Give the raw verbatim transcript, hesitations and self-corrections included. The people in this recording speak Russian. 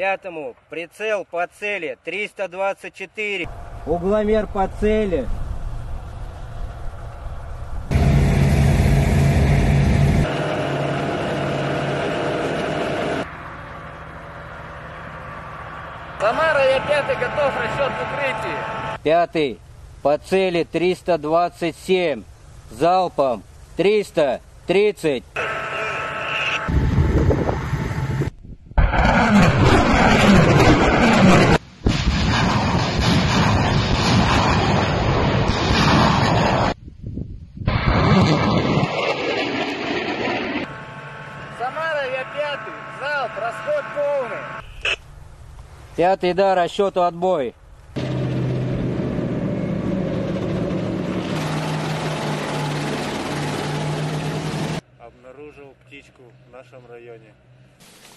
Пятому. Прицел по цели триста двадцать четыре. Угломер по цели. Самара, я пятый, готов, расчет в укрытии. Пятый. По цели триста двадцать семь. Залпом триста тридцать. Самара, я пятый, залп, расход полный. Пятый, да, расчету отбой. Обнаружил птичку в нашем районе.